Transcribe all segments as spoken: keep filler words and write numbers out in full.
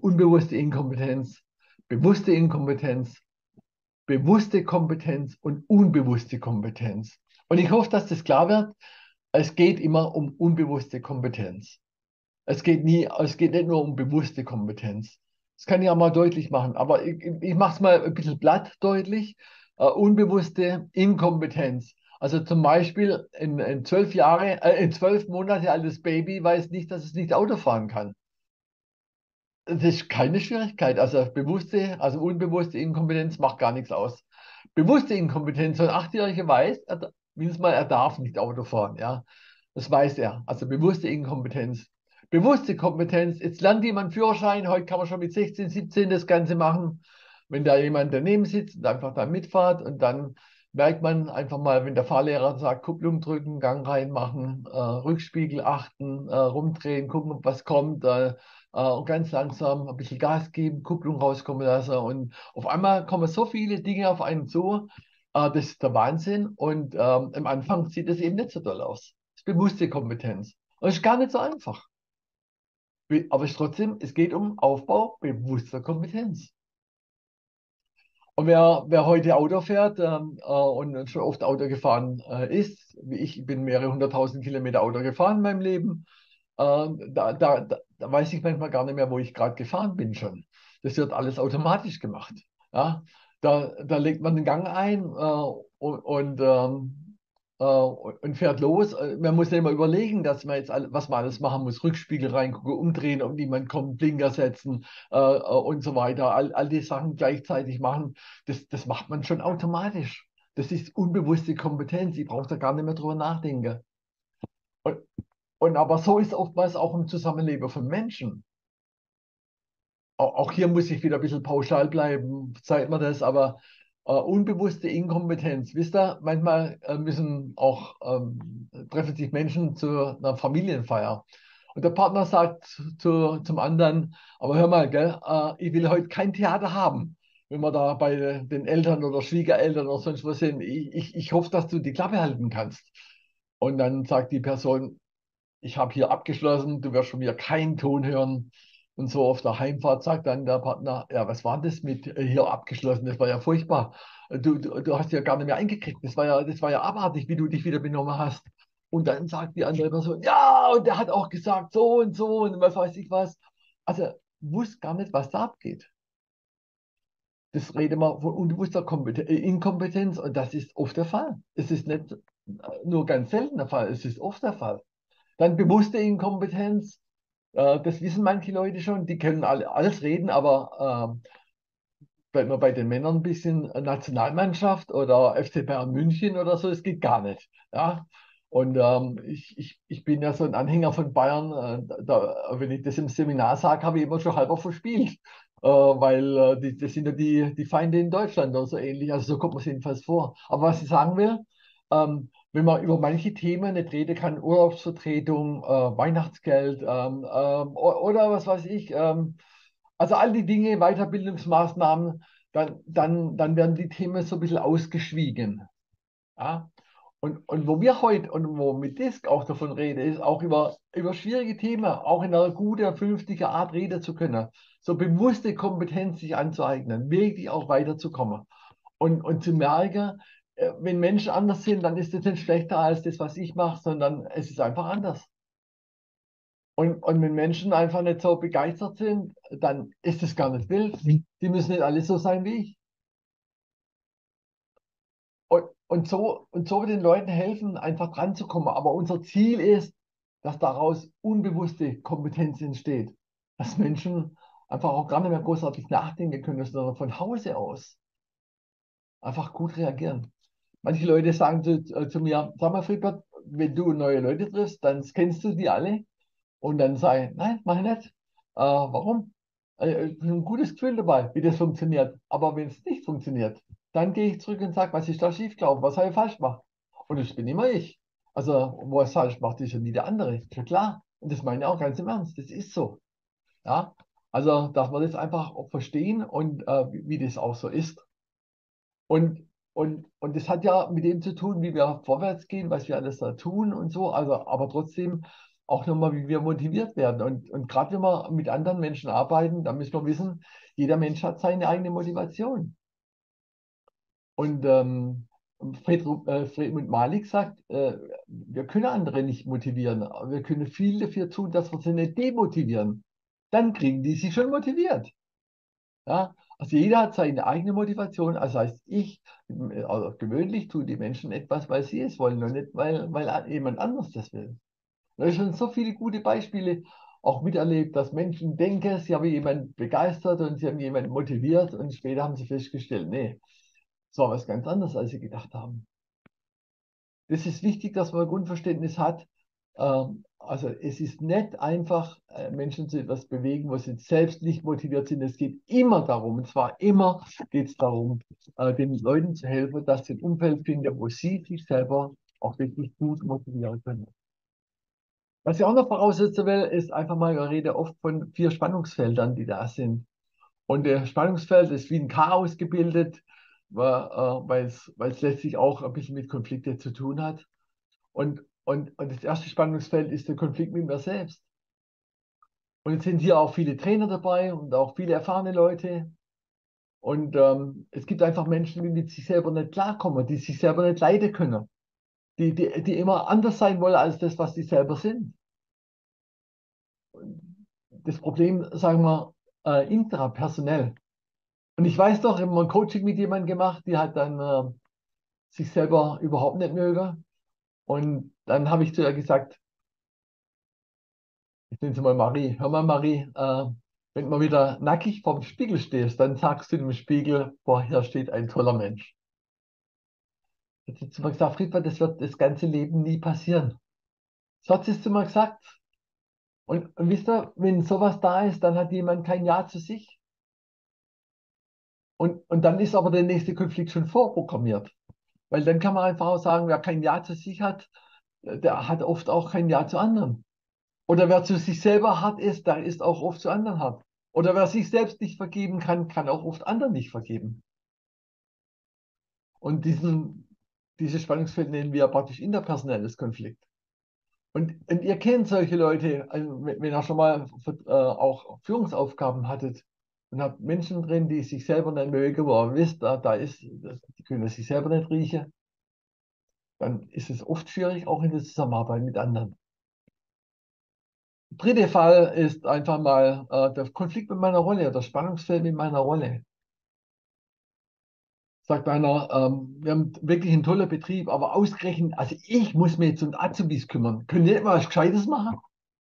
unbewusste Inkompetenz, bewusste Inkompetenz, bewusste Kompetenz und unbewusste Kompetenz. Und ich hoffe, dass das klar wird. Es geht immer um unbewusste Kompetenz. Es geht nie, es geht nicht nur um bewusste Kompetenz. Das kann ich ja mal deutlich machen, aber ich, ich mache es mal ein bisschen platt deutlich. Äh, unbewusste Inkompetenz. Also zum Beispiel ein, ein zwölf Jahre, äh, ein zwölf Monate altes Baby weiß nicht, dass es nicht Auto fahren kann. Das ist keine Schwierigkeit. Also bewusste, also unbewusste Inkompetenz macht gar nichts aus. Bewusste Inkompetenz, so ein Achtjähriger weiß, er, da- mindestens mal, er darf nicht Auto fahren, ja. Das weiß er. Also bewusste Inkompetenz. Bewusste Kompetenz, jetzt lernt jemand Führerschein, heute kann man schon mit sechzehn, siebzehn das Ganze machen. Wenn da jemand daneben sitzt und einfach da mitfahrt und dann merkt man einfach mal, wenn der Fahrlehrer sagt, Kupplung drücken, Gang reinmachen, äh, Rückspiegel achten, äh, rumdrehen, gucken, ob was kommt, äh, äh, und ganz langsam ein bisschen Gas geben, Kupplung rauskommen lassen. Und auf einmal kommen so viele Dinge auf einen zu. Äh, das ist der Wahnsinn. Und ähm, am Anfang sieht es eben nicht so toll aus. Das ist bewusste Kompetenz. Und es ist gar nicht so einfach. Be- Aber es ist trotzdem, es geht um Aufbau bewusster Kompetenz. Und wer, wer heute Auto fährt ähm, äh, und schon oft Auto gefahren äh, ist, wie ich, ich bin mehrere hunderttausend Kilometer Auto gefahren in meinem Leben, ähm, da, da, da, da weiß ich manchmal gar nicht mehr, wo ich gerade gefahren bin schon. Das wird alles automatisch gemacht. Ja? Da, da legt man den Gang ein äh, und, und, ähm, äh, und fährt los. Äh, Man muss ja immer überlegen, dass man jetzt all, was man alles machen muss. Rückspiegel reingucken, umdrehen, um niemand kommt, Blinker setzen äh, äh, und so weiter. All, all die Sachen gleichzeitig machen, das, das macht man schon automatisch. Das ist unbewusste Kompetenz. Ich brauche da gar nicht mehr drüber nachdenken. Und, und aber so ist oftmals auch im Zusammenleben von Menschen. Auch, auch hier muss ich wieder ein bisschen pauschal bleiben, zeigt mir das, aber äh, unbewusste Inkompetenz. Wisst ihr, manchmal äh, müssen auch, ähm, treffen sich Menschen zu einer Familienfeier. Und der Partner sagt zu, zum anderen, aber hör mal, gell, äh, ich will heute kein Theater haben. Wenn wir da bei den Eltern oder Schwiegereltern oder sonst was sind, ich, ich, ich hoffe, dass du die Klappe halten kannst. Und dann sagt die Person, ich habe hier abgeschlossen, du wirst von mir keinen Ton hören. Und so auf der Heimfahrt sagt dann der Partner, ja, was war das mit äh, hier abgeschlossen? Das war ja furchtbar. Du, du, du hast ja gar nicht mehr eingekriegt. Das war ja, das war ja abartig, wie du dich wieder benommen hast. Und dann sagt die andere Person, ja, und der hat auch gesagt so und so und was weiß ich was. Also wusste gar nicht, was da abgeht. Das reden wir von unbewusster Kompeten- äh, Inkompetenz und das ist oft der Fall. Es ist nicht äh, nur ganz selten der Fall, es ist oft der Fall. Dann bewusste Inkompetenz. Äh, das wissen manche Leute schon, die können alle, alles reden, aber äh, bleiben wir bei den Männern ein bisschen äh, Nationalmannschaft oder F C Bayern München oder so, es geht gar nicht. Ja? Und ähm, ich, ich, ich bin ja so ein Anhänger von Bayern. Äh, da, wenn ich das im Seminar sage, habe ich immer schon halber verspielt. Äh, weil äh, die, das sind ja die, die Feinde in Deutschland oder so ähnlich. Also so kommt man es jedenfalls vor. Aber was ich sagen will, ähm, wenn man über manche Themen nicht reden kann, Urlaubsvertretung, äh, Weihnachtsgeld ähm, ähm, o- oder was weiß ich, ähm, also all die Dinge, Weiterbildungsmaßnahmen, dann, dann, dann werden die Themen so ein bisschen ausgeschwiegen. Ja? Und, und wo wir heute und wo mit Disk auch davon reden, ist auch über, über schwierige Themen, auch in einer guten, vernünftigen Art reden zu können. So bewusste Kompetenz sich anzueignen, wirklich auch weiterzukommen. Und, und zu merken, äh, wenn Menschen anders sind, dann ist das nicht schlechter als das, was ich mache, sondern es ist einfach anders. Und, und wenn Menschen einfach nicht so begeistert sind, dann ist es gar nicht wild. Die müssen nicht alle so sein wie ich. Und, und so, und so den Leuten helfen, einfach dran zu kommen. Aber unser Ziel ist, dass daraus unbewusste Kompetenz entsteht. Dass Menschen einfach auch gar nicht mehr großartig nachdenken können, sondern von Hause aus einfach gut reagieren. Manche Leute sagen zu, äh, zu mir, sag mal, Friedbert, wenn du neue Leute triffst, dann kennst du die alle. Und dann sage ich, nein, mach ich nicht. Äh, warum? Äh, ich habe ein gutes Gefühl dabei, wie das funktioniert. Aber wenn es nicht funktioniert, dann gehe ich zurück und sage, was ist da schiefgelaufen? Was habe ich falsch gemacht? Und das bin immer ich. Also, wo er es falsch macht, ist ja nie der andere. Ist ja klar. Und das meine ich auch ganz im Ernst. Das ist so. Ja? Also, dass wir das einfach auch verstehen und äh, wie, wie das auch so ist. Und, und, und das hat ja mit dem zu tun, wie wir vorwärts gehen, was wir alles da tun und so. Also, aber trotzdem. auch nochmal, wie wir motiviert werden. Und, und gerade wenn wir mit anderen Menschen arbeiten, dann müssen wir wissen, jeder Mensch hat seine eigene Motivation. Und ähm, Friedrich, äh, Friedmund Malik sagt, äh, wir können andere nicht motivieren, aber wir können viel dafür tun, dass wir sie nicht demotivieren. Dann kriegen die sich schon motiviert. Ja? Also jeder hat seine eigene Motivation. Also heißt ich, also gewöhnlich tun die Menschen etwas, weil sie es wollen und nicht, weil, weil jemand anders das will. Da habe schon so viele gute Beispiele auch miterlebt, dass Menschen denken, sie haben jemanden begeistert und sie haben jemanden motiviert und später haben sie festgestellt, nee, es war was ganz anderes, als sie gedacht haben. Das ist wichtig, dass man ein Grundverständnis hat. Ähm, also es ist nicht einfach, äh, Menschen zu etwas bewegen, wo sie selbst nicht motiviert sind. Es geht immer darum, und zwar immer geht es darum, äh, den Leuten zu helfen, dass sie ein Umfeld finden, wo sie sich selber auch wirklich gut motivieren können. Was ich auch noch voraussetzen will, ist einfach mal, ich rede oft von vier Spannungsfeldern, die da sind. Und der Spannungsfeld ist wie ein Chaos gebildet, weil es, weil es letztlich auch ein bisschen mit Konflikten zu tun hat. Und, und, und das erste Spannungsfeld ist der Konflikt mit mir selbst. Und jetzt sind hier auch viele Trainer dabei und auch viele erfahrene Leute. Und ähm, es gibt einfach Menschen, die mit sich selber nicht klarkommen, die sich selber nicht leiden können, die, die, die immer anders sein wollen als das, was sie selber sind. Das Problem, sagen wir, äh, intrapersonell. Und ich weiß doch, ich habe mal ein Coaching mit jemandem gemacht, die hat dann äh, sich selber überhaupt nicht mögen. Und dann habe ich zu ihr gesagt, ich nenne sie mal Marie, hör mal Marie, äh, wenn du mal wieder nackig vorm Spiegel stehst, dann sagst du dem Spiegel, boah, hier steht ein toller Mensch. Jetzt hat sie mal gesagt, Friedmann, das wird das ganze Leben nie passieren. So hat sie es zu mir gesagt. Und, und wisst ihr, wenn sowas da ist, dann hat jemand kein Ja zu sich. Und, und dann ist aber der nächste Konflikt schon vorprogrammiert. Weil dann kann man einfach auch sagen, wer kein Ja zu sich hat, der hat oft auch kein Ja zu anderen. Oder wer zu sich selber hart ist, der ist auch oft zu anderen hart. Oder wer sich selbst nicht vergeben kann, kann auch oft anderen nicht vergeben. Und diesen, dieses Spannungsfeld nennen wir praktisch interpersonelles Konflikt. Und, und ihr kennt solche Leute, also wenn ihr schon mal äh, auch Führungsaufgaben hattet und habt Menschen drin, die sich selber nicht mögen, wo ihr wisst, da, da ist, die können sich selber nicht riechen, dann ist es oft schwierig, auch in der Zusammenarbeit mit anderen. Dritter Fall ist einfach mal äh, der Konflikt mit meiner Rolle, das Spannungsfeld mit meiner Rolle. Sagt einer, ähm, wir haben wirklich einen tollen Betrieb, aber ausgerechnet, also ich muss mich jetzt um Azubis kümmern. Können die nicht mal was Gescheites machen?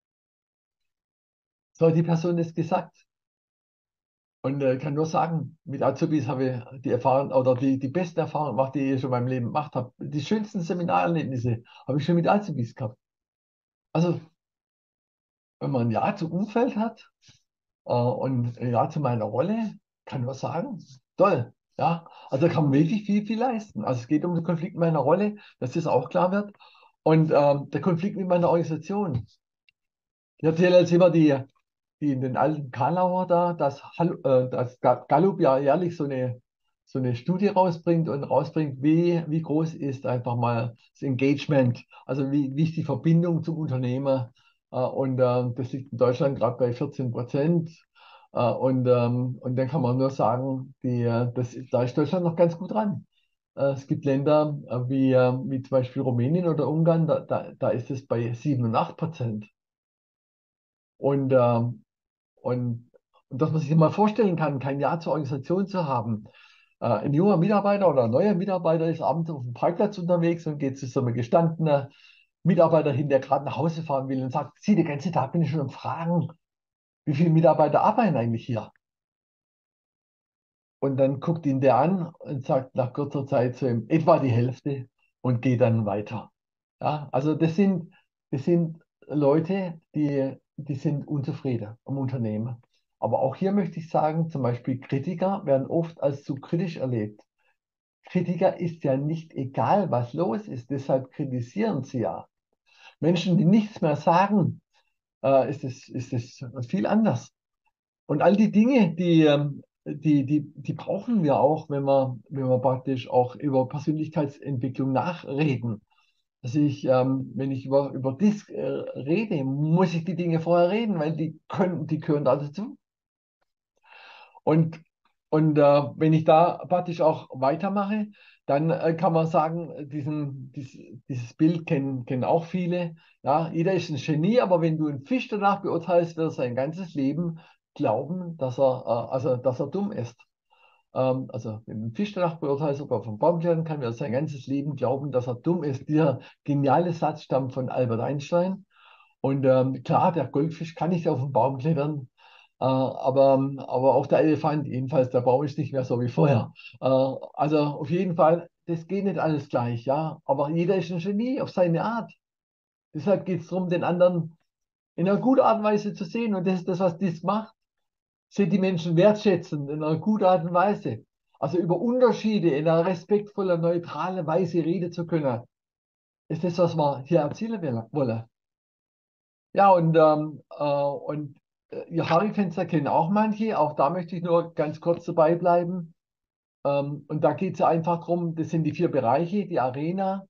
So hat die Person das gesagt. Und äh, kann nur sagen, mit Azubis habe ich die Erfahrung oder die, die besten Erfahrungen gemacht, die ich schon in meinem Leben gemacht habe. Die schönsten Seminarerlebnisse habe ich schon mit Azubis gehabt. Also, wenn man ein Ja zum Umfeld hat, Äh, und ja, zu meiner Rolle kann ich nur sagen, toll. Ja, also kann man wirklich viel, viel leisten. Also es geht um den Konflikt mit meiner Rolle, dass das auch klar wird. Und ähm, der Konflikt mit meiner Organisation. Ich erzähle jetzt immer die, die in den alten Karlauer da, dass, Hall- äh, dass Ga- Gallup ja jährlich so eine, so eine Studie rausbringt und rausbringt, wie, wie groß ist einfach mal das Engagement, also wie, wie ist die Verbindung zum Unternehmer. Äh, und äh, das liegt in Deutschland gerade bei vierzehn Prozent. Äh, und, ähm, und dann kann man nur sagen, die, äh, das, da ist Deutschland noch ganz gut dran. Äh, es gibt Länder äh, wie, äh, wie zum Beispiel Rumänien oder Ungarn, da, da, da ist es bei sieben und acht Prozent. Und, ähm, und, und dass man sich mal vorstellen kann, kein Ja zur Organisation zu haben. Äh, ein junger Mitarbeiter oder ein neuer Mitarbeiter ist abends auf dem Parkplatz unterwegs und geht zu so einem gestandenen Mitarbeiter hin, der gerade nach Hause fahren will und sagt, Sie, den ganzen Tag bin ich schon am Fragen, wie viele Mitarbeiter arbeiten eigentlich hier? Und dann guckt ihn der an und sagt nach kurzer Zeit zu ihm, etwa die Hälfte und geht dann weiter. Ja, also das sind, das sind Leute, die, die sind unzufrieden am Unternehmen. Aber auch hier möchte ich sagen, zum Beispiel Kritiker werden oft als zu kritisch erlebt. Kritiker ist ja nicht egal, was los ist, deshalb kritisieren sie ja. Menschen, die nichts mehr sagen, äh, ist es, ist es viel anders. Und all die Dinge, die, ähm, die, die, die brauchen wir auch, wenn wir, wenn wir praktisch auch über Persönlichkeitsentwicklung nachreden. dass ich, ähm, wenn ich über, über das äh, rede, muss ich die Dinge vorher reden, weil die können, die gehören da dazu. Und, und äh, wenn ich da praktisch auch weitermache, dann äh, kann man sagen, diesen, dies, dieses Bild kennen, kennen auch viele. Ja, jeder ist ein Genie, aber wenn du einen Fisch danach beurteilst, wird er sein ganzes Leben glauben, dass er, äh, also, dass er dumm ist. Ähm, also wenn du einen Fisch danach beurteilst, ob er vom Baum klettern kann, wird er sein ganzes Leben glauben, dass er dumm ist. Dieser geniale Satz stammt von Albert Einstein. Und ähm, klar, der Goldfisch kann nicht auf den Baum klettern, äh, aber, aber auch der Elefant, jedenfalls der Baum ist nicht mehr so wie vorher. Äh, also auf jeden Fall, das geht nicht alles gleich, ja. Aber jeder ist ein Genie auf seine Art. Deshalb geht es darum, den anderen in einer guten Art und Weise zu sehen. Und das ist das, was dies macht. Sind die Menschen wertschätzend in einer guten Art und Weise. Also über Unterschiede in einer respektvollen, neutralen Weise reden zu können, ist das, was wir hier erzielen wollen. Ja, und, ähm, äh, und äh, ihr Harry-Fenster kennen auch manche. Auch da möchte ich nur ganz kurz dabei bleiben. Ähm, und da geht es einfach darum, das sind die vier Bereiche, die Arena,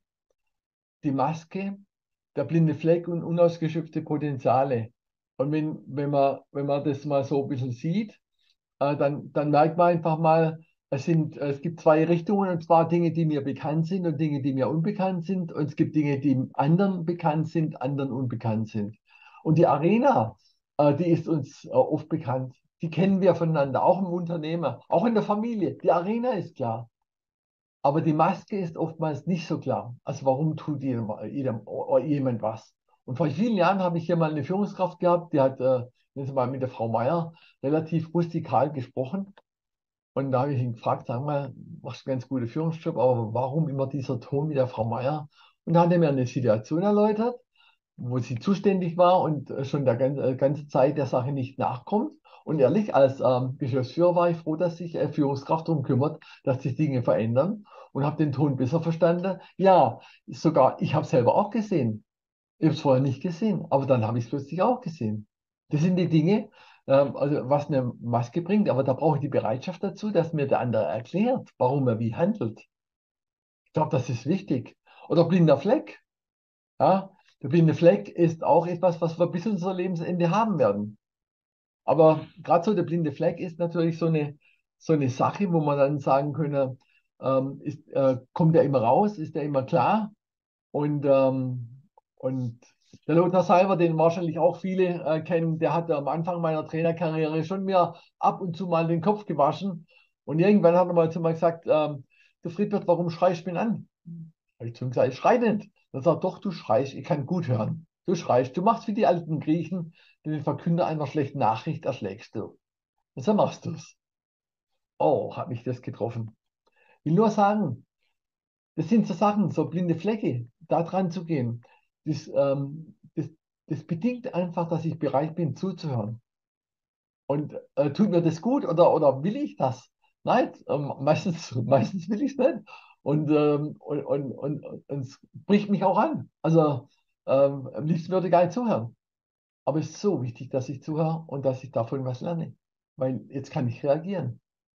die Maske, der blinde Fleck und unausgeschöpfte Potenziale. Und wenn, wenn man, wenn man das mal so ein bisschen sieht, äh, dann, dann merkt man einfach mal, es sind, es gibt zwei Richtungen, und zwar Dinge, die mir bekannt sind und Dinge, die mir unbekannt sind. Und es gibt Dinge, die anderen bekannt sind, anderen unbekannt sind. Und die Arena, äh, die ist uns äh, oft bekannt. Die kennen wir voneinander, auch im Unternehmen, auch in der Familie. Die Arena ist klar. Aber die Maske ist oftmals nicht so klar. Also warum tut jedem, jedem, jemand was? Und vor vielen Jahren habe ich hier mal eine Führungskraft gehabt, die hat äh, jetzt mal mit der Frau Meier relativ rustikal gesprochen. Und da habe ich ihn gefragt, sag mal, machst du einen ganz guten Führungsjob, aber warum immer dieser Ton mit der Frau Meier? Und da hat er mir eine Situation erläutert, wo sie zuständig war und äh, schon der ganze, äh, ganze Zeit der Sache nicht nachkommt. Und ehrlich, als ähm, Geschäftsführer war ich froh, dass sich äh, Führungskraft darum kümmert, dass sich Dinge verändern, und habe den Ton besser verstanden. Ja, sogar ich habe es selber auch gesehen. Ich habe es vorher nicht gesehen, aber dann habe ich es plötzlich auch gesehen. Das sind die Dinge, ähm, also was eine Maske bringt, aber da brauche ich die Bereitschaft dazu, dass mir der andere erklärt, warum er wie handelt. Ich glaube, das ist wichtig. Oder blinder Fleck. Ja? Der blinde Fleck ist auch etwas, was wir bis unser Lebensende haben werden. Aber gerade so der blinde Fleck ist natürlich so eine, so eine Sache, wo man dann sagen könnte, ähm, ist, äh, kommt der immer raus, ist der immer klar? Und, ähm, und der Lothar Seiber, den wahrscheinlich auch viele äh, kennen, der hat am Anfang meiner Trainerkarriere schon mir ab und zu mal den Kopf gewaschen. Und irgendwann hat er mal zu mir gesagt, ähm, du Friedbert, warum schreist du mich an? Habe ich zu ihm gesagt, ich schreie nicht. Dann sagt er, doch, du schreist, ich kann gut hören. Du schreist, du machst wie die alten Griechen, den Verkünder einer schlechten Nachricht erschlägst du. Und so machst du es. Oh, hat mich das getroffen. Ich will nur sagen, das sind so Sachen, so blinde Flecke, da dran zu gehen. Das, ähm, das, das bedingt einfach, dass ich bereit bin zuzuhören. Und äh, tut mir das gut oder, oder will ich das? Nein, ähm, meistens, meistens will ich es nicht. Und, ähm, und, und, und, und es bricht mich auch an. Also ähm, am liebsten würde ich gar nicht zuhören. Aber es ist so wichtig, dass ich zuhöre und dass ich davon was lerne. Weil jetzt kann ich reagieren.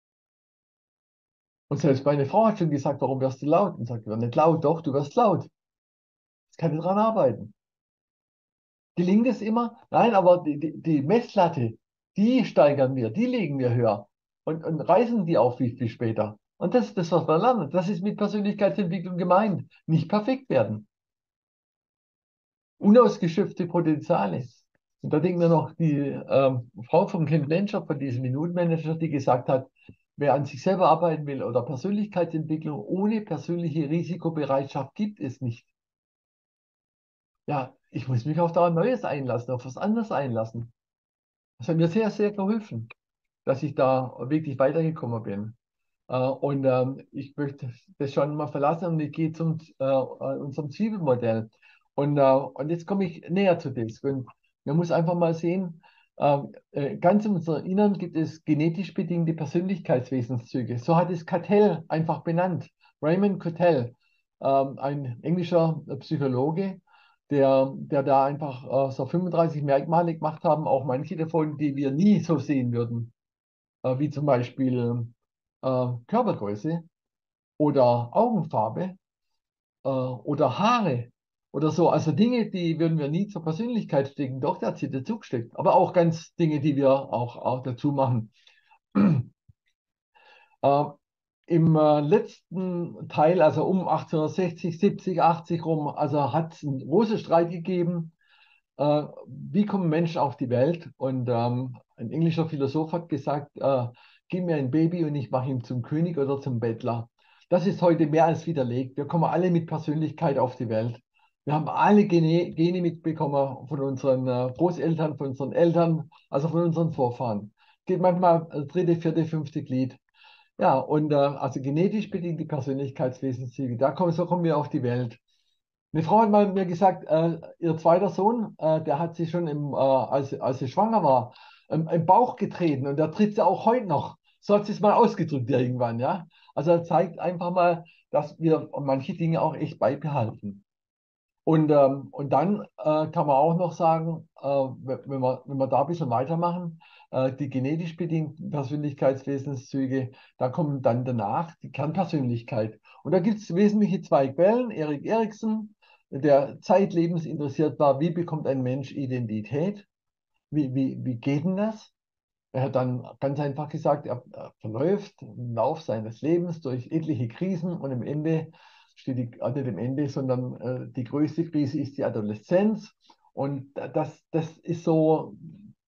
Und selbst meine Frau hat schon gesagt, warum wirst du laut? Und sagt, ich werde nicht laut, doch, du wirst laut. Jetzt kann ich dran arbeiten. Gelingt es immer? Nein, aber die, die, die Messlatte, die steigern wir, die legen wir höher und, und reißen die auf wie viel später. Und das ist das, was wir lernen. Das ist mit Persönlichkeitsentwicklung gemeint. Nicht perfekt werden. Unausgeschöpfte Potenziale. Und da denken wir noch die ähm, Frau von Ken Blanchard, von diesem Minute-Manager, die gesagt hat, wer an sich selber arbeiten will oder Persönlichkeitsentwicklung ohne persönliche Risikobereitschaft gibt es nicht. Ja, ich muss mich auf da Neues einlassen, auf was anderes einlassen. Das hat mir sehr, sehr geholfen, dass ich da wirklich weitergekommen bin. Äh, und ähm, ich möchte das schon mal verlassen und ich gehe zum äh, unserem Zwiebelmodell. Und, äh, und jetzt komme ich näher zu das. Und man muss einfach mal sehen, ähm, äh, ganz in unserem Innern gibt es genetisch bedingte Persönlichkeitswesenszüge. So hat es Cattell einfach benannt. Raymond Cattell, ähm, ein englischer Psychologe, der, der da einfach äh, so fünfunddreißig Merkmale gemacht haben, auch manche davon, die wir nie so sehen würden, äh, wie zum Beispiel äh, Körpergröße oder Augenfarbe äh, oder Haare. oder so. Also Dinge, die würden wir nie zur Persönlichkeit stecken. Doch, der hat sie dazu gesteckt. Aber auch ganz Dinge, die wir auch, auch dazu machen. Äh, Im äh, letzten Teil, also um achtzehnhundertsechzig, siebzig, achtzig rum, also hat es einen großen Streit gegeben, äh, wie kommen Menschen auf die Welt? Und ähm, ein englischer Philosoph hat gesagt, äh, gib mir ein Baby und ich mache ihn zum König oder zum Bettler. Das ist heute mehr als widerlegt. Wir kommen alle mit Persönlichkeit auf die Welt. Wir haben alle Gene, Gene mitbekommen von unseren äh, Großeltern, von unseren Eltern, also von unseren Vorfahren. Geht manchmal äh, dritte, vierte, fünfte Glied. Ja, und äh, also genetisch bedingt die Persönlichkeitswesenszüge. Da kommen, so kommen wir auf die Welt. Eine Frau hat mal mir gesagt, äh, ihr zweiter Sohn, äh, der hat sie schon im, äh, als, als sie schwanger war, ähm, im Bauch getreten und der tritt sie auch heute noch. So hat sie es mal ausgedrückt irgendwann, ja. Also er zeigt einfach mal, dass wir manche Dinge auch echt beibehalten. Und, ähm, und dann äh, kann man auch noch sagen, äh, wenn wir, wenn wir da ein bisschen weitermachen, äh, die genetisch bedingten Persönlichkeitswesenszüge, da kommen dann danach die Kernpersönlichkeit. Und da gibt es wesentliche zwei Quellen. Erik Erikson, der zeitlebens interessiert war, wie bekommt ein Mensch Identität? Wie, wie, wie geht denn das? Er hat dann ganz einfach gesagt, er, er verläuft im Lauf seines Lebens durch etliche Krisen und am Ende steht die, also nicht am Ende, sondern äh, die größte Krise ist die Adoleszenz. Und das, das ist so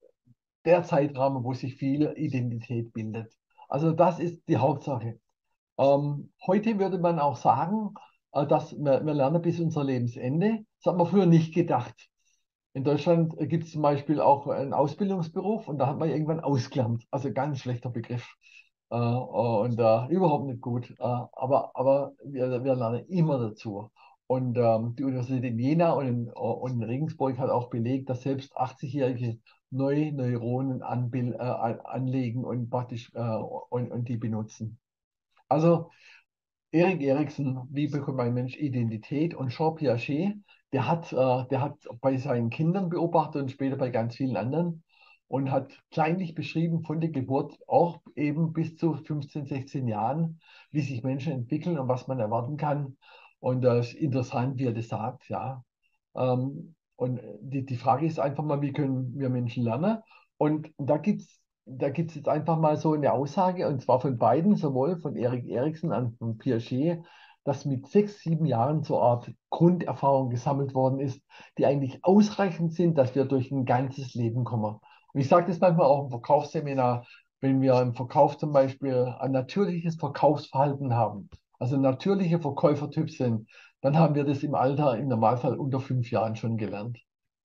der Zeitraum, wo sich viel Identität bildet. Also das ist die Hauptsache. Ähm, heute würde man auch sagen, äh, dass wir, wir lernen bis unser Lebensende. Das hat man früher nicht gedacht. In Deutschland gibt es zum Beispiel auch einen Ausbildungsberuf und da hat man irgendwann ausgelernt. Also ganz schlechter Begriff. Äh, und äh, überhaupt nicht gut. Äh, aber aber wir, wir lernen immer dazu. Und ähm, die Universität in Jena und in, und in Regensburg hat auch belegt, dass selbst achtzig-Jährige neue Neuronen anbil, äh, anlegen und praktisch äh, und, und die benutzen. Also Erik Erikson, wie bekommt ein Mensch Identität? Und Jean Piaget, der hat, äh, der hat bei seinen Kindern beobachtet und später bei ganz vielen anderen und hat kleinlich beschrieben von der Geburt auch eben bis zu fünfzehn, sechzehn Jahren, wie sich Menschen entwickeln und was man erwarten kann. Und das ist interessant, wie er das sagt, ja. Ähm, und die, die Frage ist einfach mal, wie können wir Menschen lernen? Und da gibt es da gibt es jetzt einfach mal so eine Aussage, und zwar von beiden, sowohl von Erik Erikson als von Piaget, dass mit sechs, sieben Jahren so eine Art Grunderfahrung gesammelt worden ist, die eigentlich ausreichend sind, dass wir durch ein ganzes Leben kommen. Und ich sage das manchmal auch im Verkaufsseminar, wenn wir im Verkauf zum Beispiel ein natürliches Verkaufsverhalten haben, also natürliche Verkäufertyp sind, dann haben wir das im Alter im Normalfall unter fünf Jahren schon gelernt.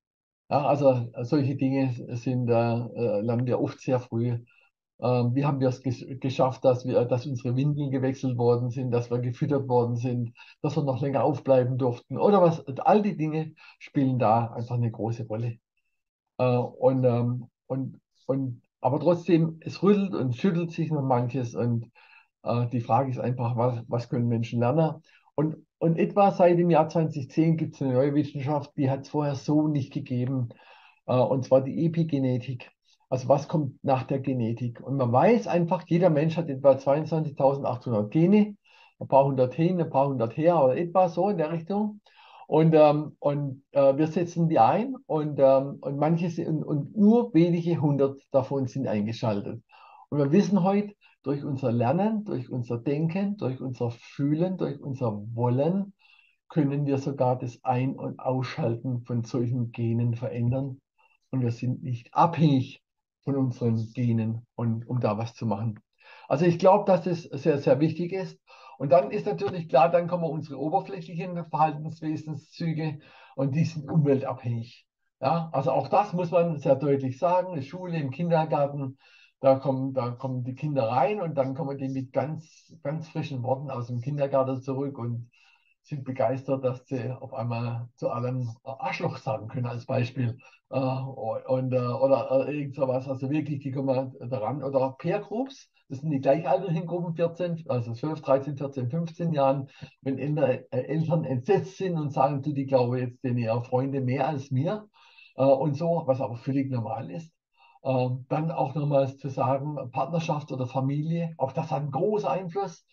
Ja, also solche Dinge sind, äh, äh, lernen wir oft sehr früh. Ähm, wie haben wir es ges geschafft, dass wir, dass unsere Windeln gewechselt worden sind, dass wir gefüttert worden sind, dass wir noch länger aufbleiben durften oder was? All die Dinge spielen da einfach eine große Rolle. Äh, und, ähm, und, und, aber trotzdem, es rüttelt und schüttelt sich noch manches und äh, die Frage ist einfach, was, was können Menschen lernen? Und, und etwa seit dem Jahr zweitausendzehn gibt es eine neue Wissenschaft, die hat es vorher so nicht gegeben, äh, und zwar die Epigenetik. Also was kommt nach der Genetik? Und man weiß einfach, jeder Mensch hat etwa zweiundzwanzigtausendachthundert Gene, ein paar hundert hin, ein paar hundert her oder etwa so in der Richtung. Und, ähm, und äh, wir setzen die ein und, ähm, und manche sind, und nur wenige hundert davon sind eingeschaltet. Und wir wissen heute, durch unser Lernen, durch unser Denken, durch unser Fühlen, durch unser Wollen können wir sogar das Ein- und Ausschalten von solchen Genen verändern. Und wir sind nicht abhängig von unseren Genen, und, um da was zu machen. Also ich glaube, dass das sehr, sehr wichtig ist. Und dann ist natürlich klar, dann kommen unsere oberflächlichen Verhaltenswesenszüge und die sind umweltabhängig. Ja, also auch das muss man sehr deutlich sagen. Die Schule, im Kindergarten, da kommen, da kommen die Kinder rein und dann kommen die mit ganz, ganz frischen Worten aus dem Kindergarten zurück und sind begeistert, dass sie auf einmal zu allem Arschloch sagen können als Beispiel. Äh, und, äh, oder äh, irgend sowas. Also wirklich, die kommen daran. Oder Peer Groups, das sind die gleichaltrigen Gruppen, vierzehn, also zwölf, dreizehn, vierzehn, fünfzehn Jahren, wenn Eltern, äh, Eltern entsetzt sind und sagen, du, die glaube jetzt denen ihre Freunde mehr als mir äh, und so, was aber völlig normal ist. Äh, dann auch nochmals zu sagen, Partnerschaft oder Familie, auch das hat einen großen Einfluss.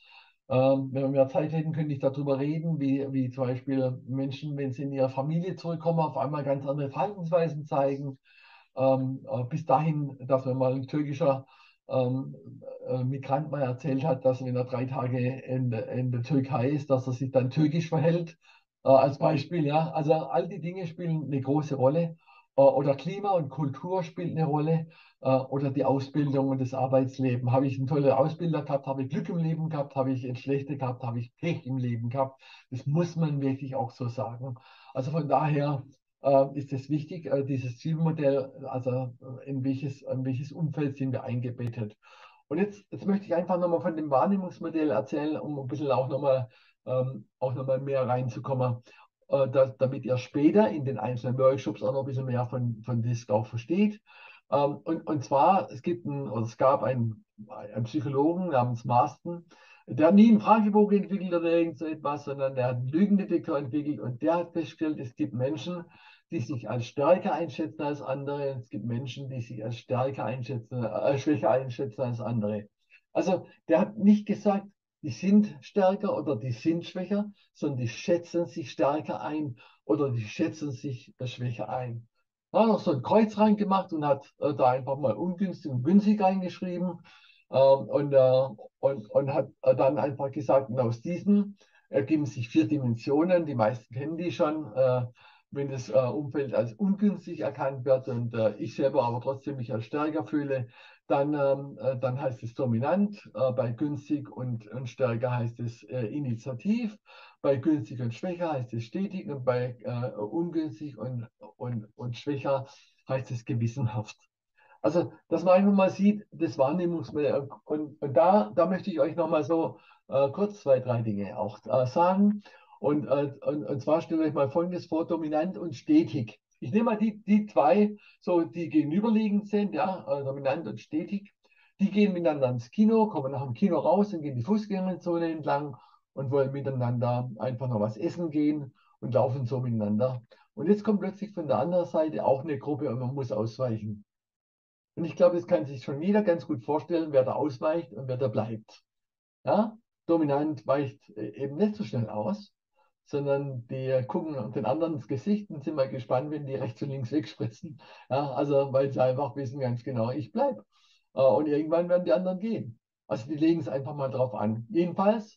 Ähm, wenn wir mehr Zeit hätten, könnte ich darüber reden, wie, wie zum Beispiel Menschen, wenn sie in ihre Familie zurückkommen, auf einmal ganz andere Verhaltensweisen zeigen. Ähm, äh, bis dahin, dass mir mal ein türkischer ähm, äh, Migrant mal erzählt hat, dass wenn er drei Tage in, in der Türkei ist, dass er sich dann türkisch verhält, äh, als Beispiel. Ja. Also all die Dinge spielen eine große Rolle. Äh, oder Klima und Kultur spielt eine Rolle. Äh, oder die Ausbildung und das Arbeitsleben. Habe ich einen tollen Ausbilder gehabt, habe ich Glück im Leben gehabt, habe ich ein schlechte gehabt, habe ich Pech im Leben gehabt. Das muss man wirklich auch so sagen. Also von daher äh, ist es wichtig, äh, dieses Zielmodell, also äh, in welches, in welches Umfeld sind wir eingebettet. Und jetzt, jetzt möchte ich einfach nochmal von dem Wahrnehmungsmodell erzählen, um ein bisschen auch nochmal ähm, auch noch mal mehr reinzukommen, äh, dass, damit ihr später in den einzelnen Workshops auch noch ein bisschen mehr von, von Disk auch versteht. Ähm, und, und zwar, es gibt ein, oder es gab einen, einen Psychologen namens Marston, der nie einen Fragebogen entwickelt oder irgend so etwas, sondern der hat einen Lügendetektor entwickelt und der hat festgestellt, es gibt Menschen, die sich als stärker einschätzen als andere. Es gibt Menschen, die sich als stärker einschätzen, äh, schwächer einschätzen als andere. Also der hat nicht gesagt, die sind stärker oder die sind schwächer, sondern die schätzen sich stärker ein oder die schätzen sich schwächer ein. Er hat noch so ein Kreuz reingemacht und hat äh, da einfach mal ungünstig und günstig reingeschrieben ähm, und, äh, und, und hat äh, dann einfach gesagt, und aus diesen ergeben sich vier Dimensionen. Die meisten kennen die schon. Äh, wenn das äh, Umfeld als ungünstig erkannt wird und äh, ich selber aber trotzdem mich als stärker fühle, dann, ähm, äh, dann heißt es dominant. Äh, bei günstig und, und stärker heißt es äh, initiativ. Bei günstig und schwächer heißt es stetig und bei äh, ungünstig und, und, und schwächer heißt es gewissenhaft. Also, dass man einfach mal sieht, das Wahrnehmungsmodell. Und, und da, da möchte ich euch nochmal so äh, kurz zwei, drei Dinge auch äh, sagen. Und, äh, und, und zwar stellt euch mal Folgendes vor, dominant und stetig. Ich nehme mal die, die zwei, so die gegenüberliegend sind, ja, äh, dominant und stetig. Die gehen miteinander ins Kino, kommen nach dem Kino raus und gehen die Fußgängerzone entlang und wollen miteinander einfach noch was essen gehen und laufen so miteinander. Und jetzt kommt plötzlich von der anderen Seite auch eine Gruppe und man muss ausweichen. Und ich glaube, das kann sich schon jeder ganz gut vorstellen, wer da ausweicht und wer da bleibt. Ja? Dominant weicht äh, eben nicht so schnell aus, sondern die gucken den anderen ins Gesicht und sind mal gespannt, wenn die rechts und links wegspritzen. Ja? Also, weil sie einfach wissen ganz genau, ich bleibe. Äh, und irgendwann werden die anderen gehen. Also, die legen es einfach mal drauf an. Jedenfalls,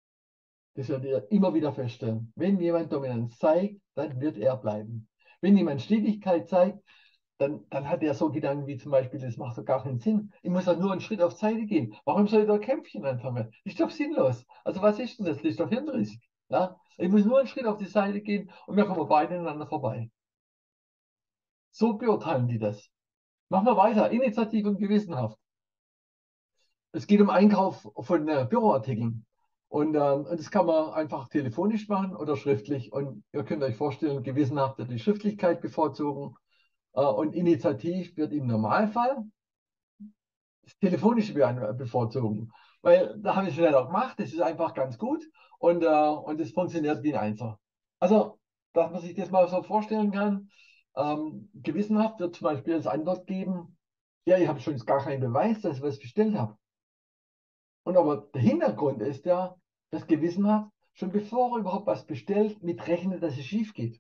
das werdet ihr immer wieder feststellen. Wenn jemand Dominanz zeigt, dann wird er bleiben. Wenn jemand Stetigkeit zeigt, dann, dann hat er so Gedanken wie zum Beispiel, das macht doch gar keinen Sinn. Ich muss doch nur einen Schritt auf Seite gehen. Warum soll ich da Kämpfchen anfangen? Das ist doch sinnlos. Also was ist denn das? Das ist doch hirnrissig. Ja? Ich muss nur einen Schritt auf die Seite gehen und wir kommen beide aneinander vorbei. So beurteilen die das. Machen wir weiter. Initiativ und gewissenhaft. Es geht um Einkauf von äh, Büroartikeln. Und, ähm, und das kann man einfach telefonisch machen oder schriftlich. Und ihr könnt euch vorstellen, gewissenhaft wird die Schriftlichkeit bevorzugen. Äh, und initiativ wird im Normalfall das Telefonische bevorzugen. Weil da habe ich schneller gemacht, das ist einfach ganz gut und, äh, und das funktioniert wie ein Einser. Also, dass man sich das mal so vorstellen kann, ähm, gewissenhaft wird zum Beispiel als Antwort geben, ja, ich habe schon gar keinen Beweis, dass ich was bestellt habe. Und aber der Hintergrund ist ja, dass gewissenhaft schon bevor er überhaupt was bestellt, mit rechnet, dass es schief geht.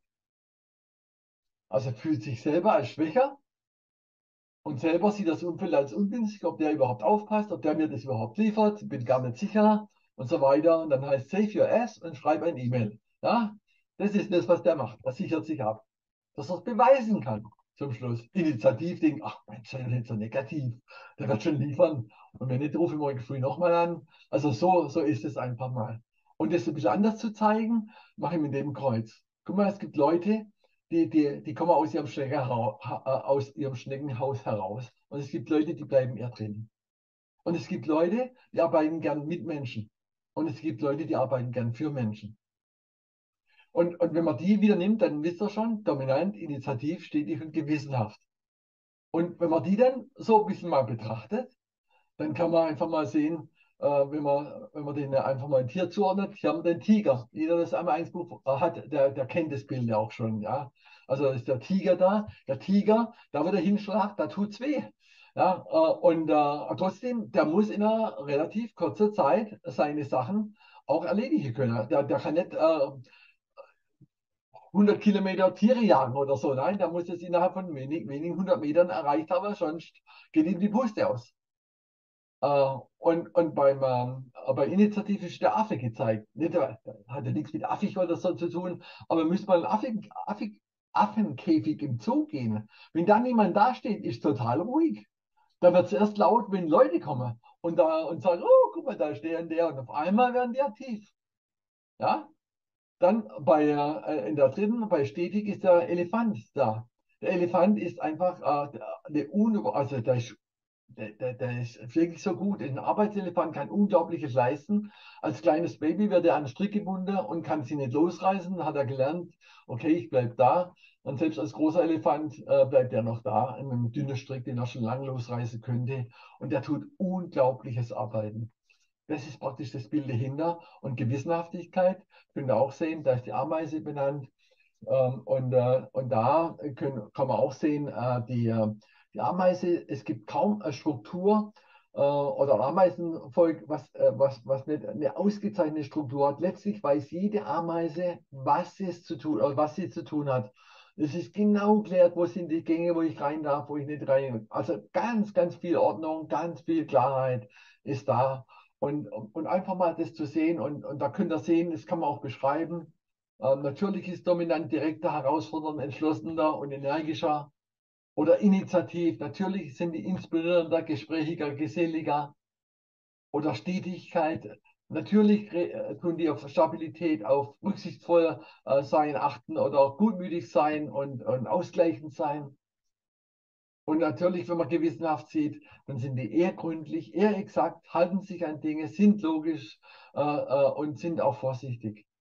Also fühlt sich selber als schwächer und selber sieht das Umfeld als ungünstig, ob der überhaupt aufpasst, ob der mir das überhaupt liefert, bin gar nicht sicher und so weiter. Und dann heißt Save Your Ass und schreib ein E-Mail. Ja, das ist das, was der macht. Das sichert sich ab. Dass er es beweisen kann. Zum Schluss. Initiativ denkt, ach, mein sei doch nicht so negativ. Der wird schon liefern. Und wenn nicht, rufe ich morgen früh nochmal an. Also so, so ist es einfach mal. Und das ein bisschen anders zu zeigen, mache ich mit dem Kreuz. Guck mal, es gibt Leute, die, die, die kommen aus ihrem, Schneckenhaus, aus ihrem Schneckenhaus heraus. Und es gibt Leute, die bleiben eher drin. Und es gibt Leute, die arbeiten gern mit Menschen. Und es gibt Leute, die arbeiten gern für Menschen. Und, und wenn man die wieder nimmt, dann wisst ihr schon, dominant, initiativ, stetig und gewissenhaft. Und wenn man die dann so ein bisschen mal betrachtet, dann kann man einfach mal sehen, äh, wenn man, wenn man den einfach mal ein Tier zuordnet, hier haben wir den Tiger. Jeder, der das einmal eins Buch hat, der, der kennt das Bild ja auch schon. Ja? Also ist der Tiger da, der Tiger, da wo der hinschlägt, da tut's weh. Ja, äh, und äh, trotzdem, der muss in einer relativ kurzer Zeit seine Sachen auch erledigen können. Der, der kann nicht äh, hundert Kilometer Tiere jagen oder so. Nein, der muss es innerhalb von wenig, wenigen hundert Metern erreicht haben, sonst geht ihm die Puste aus. Äh, und, und beim, ähm, bei Initiative ist der Affe gezeigt. Nicht, der, der hat ja nichts mit Affig oder so zu tun, aber müsste mal einen Affig, Affig, Affenkäfig im Zoo gehen. Wenn da niemand dasteht, ist total ruhig. Da wird es erst laut, wenn Leute kommen und, da, und sagen, oh, guck mal, da steht der und auf einmal werden die aktiv. Ja? Dann bei, äh, in der dritten, bei stetig ist der Elefant da. Der Elefant ist einfach äh, eine Un also der ist, der, der, der ist wirklich so gut. Ein Arbeitselefant kann Unglaubliches leisten. Als kleines Baby wird er an den Strick gebunden und kann sie nicht losreißen. Dann hat er gelernt, okay, ich bleibe da. Und selbst als großer Elefant äh, bleibt er noch da, in einem dünnen Strick, den er schon lange losreißen könnte. Und der tut unglaubliches Arbeiten. Das ist praktisch das Bild dahinter. Und Gewissenhaftigkeit, könnt ihr auch sehen, da ist die Ameise benannt. Ähm, und, äh, und da können, kann man auch sehen, äh, die, äh, die Ameise, es gibt kaum eine Struktur äh, oder ein Ameisenvolk, was, äh, was, was nicht eine ausgezeichnete Struktur hat. Letztlich weiß jede Ameise, was es zu tun, oder was sie zu tun hat. Es ist genau geklärt, wo sind die Gänge, wo ich rein darf, wo ich nicht rein. Also ganz, ganz viel Ordnung, ganz viel Klarheit ist da. Und, und einfach mal das zu sehen, und, und da könnt ihr sehen, das kann man auch beschreiben. Ähm, natürlich ist dominant direkter, herausfordernd, entschlossener und energischer oder initiativ. Natürlich sind die inspirierender, gesprächiger, geselliger oder Stetigkeit. Natürlich äh, tun die auf Stabilität, auf rücksichtsvoll äh, sein, achten oder gutmütig sein und, und ausgleichend sein. Und natürlich, wenn man gewissenhaft sieht, dann sind die eher gründlich, eher exakt, halten sich an Dinge, sind logisch äh, äh, und sind auch vorsichtig.